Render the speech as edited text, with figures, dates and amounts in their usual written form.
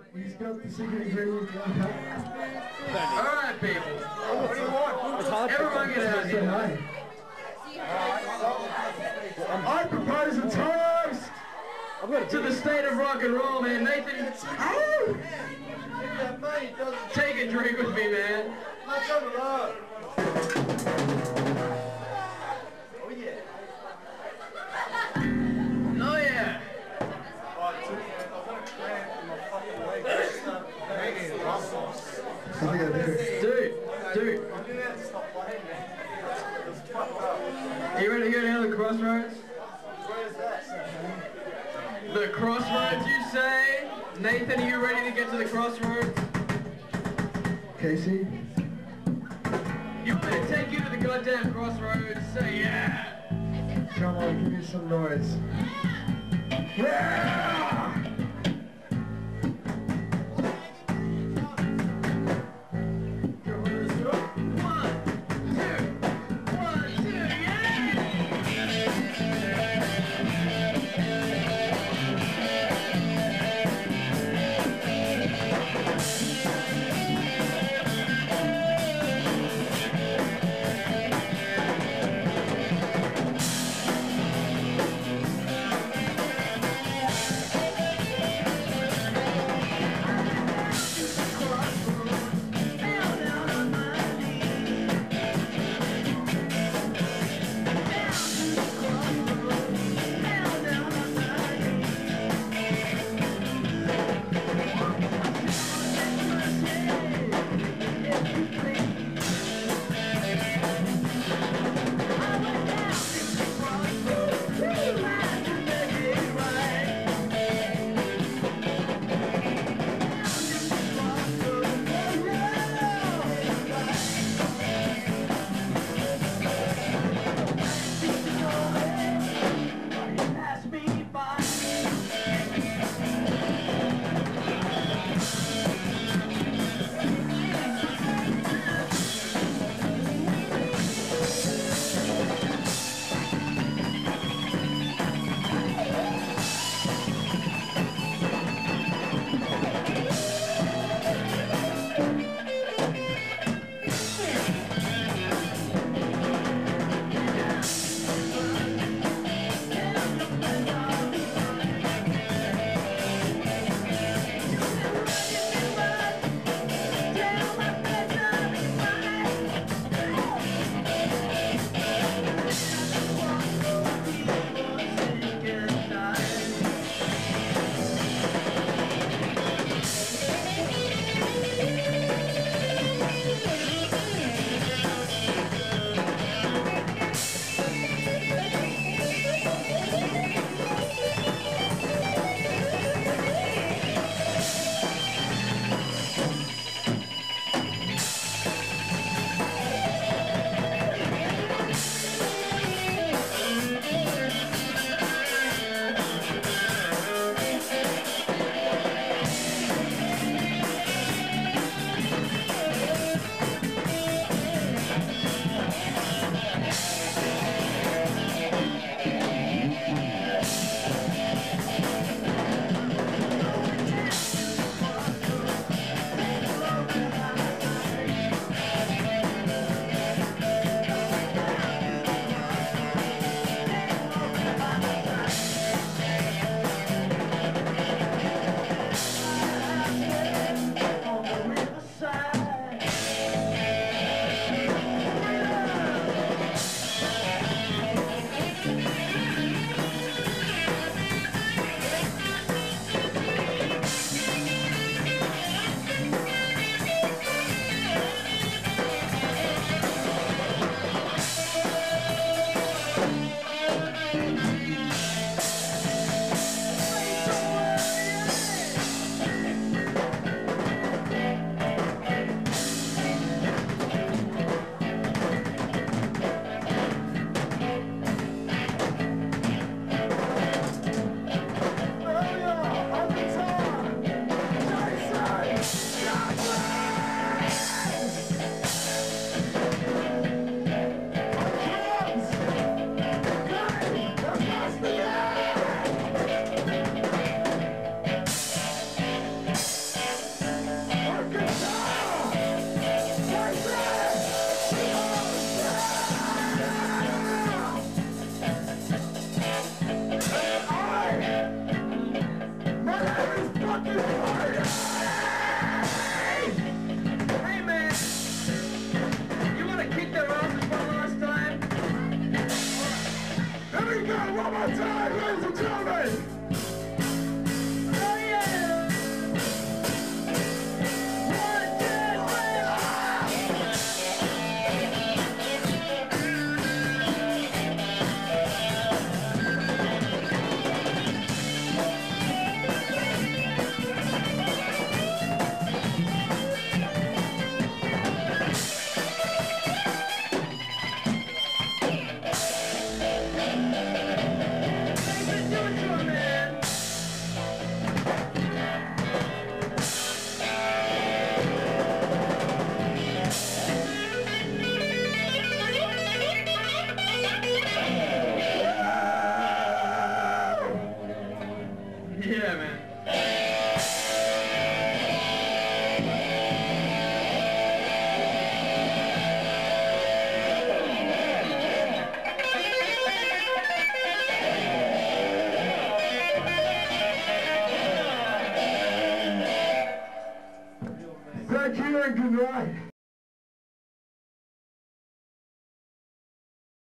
He's got the secret ingredient. Alright, people. What do you want? Everyone get out here. I propose a toast To the state of rock and roll, man. Nathan, take a drink with me, man. Oh yeah. Dude. Are you ready to go down the crossroads? The crossroads, you say? Nathan, are you ready to get to the crossroads? Casey? You want me to take you to the goddamn crossroads? Say yeah! Come on, give me some noise. Yeah! and good night.